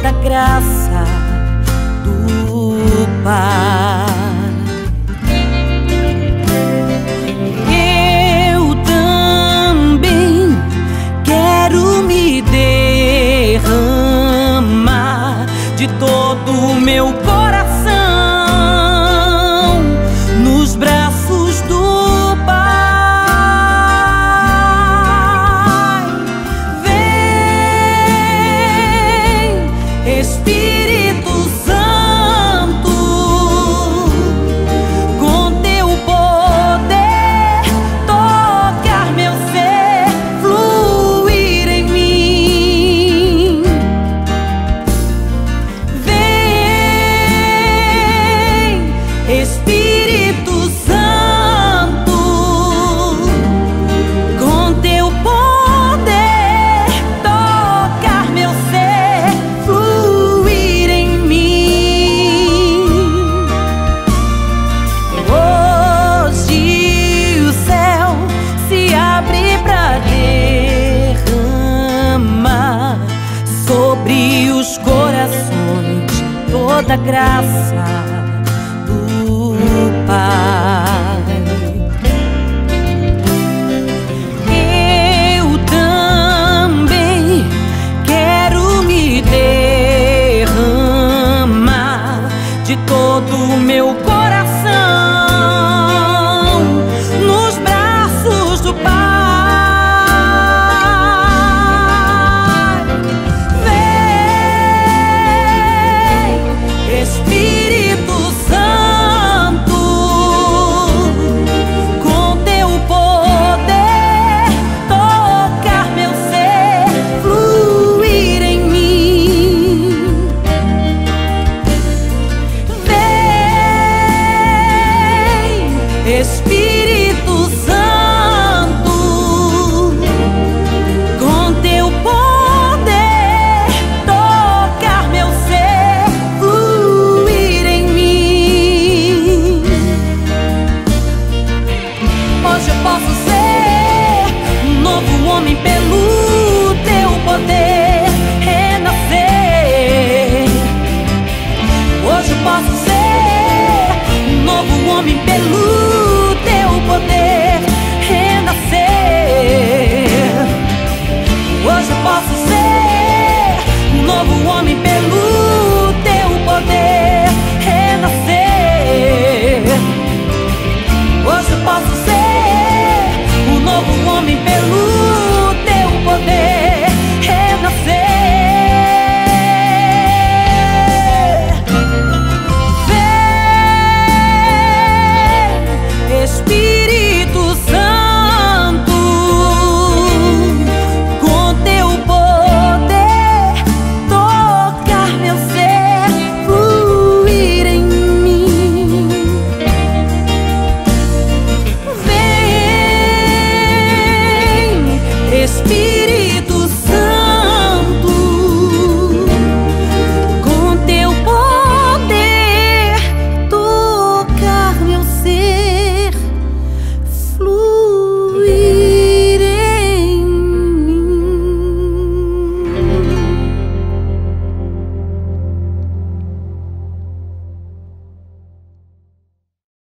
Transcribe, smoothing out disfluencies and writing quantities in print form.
toda a graça do Pai. Eu também quero me derramar de todo o meu coração nos braços do Pai. Vem, Espírito Santo, com teu poder tocar meu ser, fluir em mim. Vem, Espírito Santo, com teu poder tocar meu ser, fluir em mim. Hoje o céu se abre pra derramar sobre os corações toda a graça do Pai. Eu também quero me derramar de todo o meu coração nos braços do Pai. Vem, Espírito Santo, com teu poder tocar meu ser, fluir em mim. Vem, Espírito Santo, com teu poder tocar meu ser, fluir em mim. Hoje eu posso ser um novo homem.